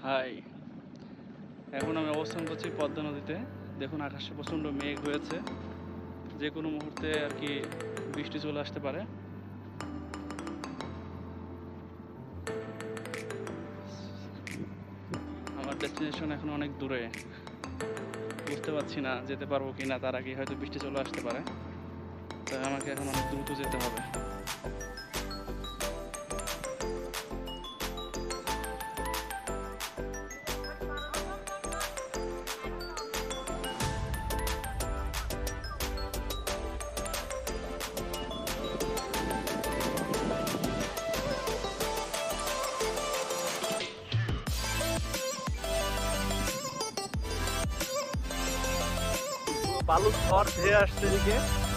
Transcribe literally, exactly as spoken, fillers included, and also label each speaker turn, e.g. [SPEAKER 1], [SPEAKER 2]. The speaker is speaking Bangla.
[SPEAKER 1] হাই, এখন আমি অবস্থান করছি পদ্মা নদীতে। দেখুন আকাশে প্রচণ্ড মেঘ হয়েছে, যে কোনো মুহূর্তে আর কি বৃষ্টি চলে আসতে পারে। আমার ডেস্টিনেশন এখন অনেক দূরে, বুঝতে পারছি না যেতে পারবো কি না, তার আগে হয়তো বৃষ্টি চলে আসতে পারে, তাই আমাকে এখন অনেক দ্রুত যেতে হবে।
[SPEAKER 2] বালুর ঝড় ধেয়ে আসছে এদিকে।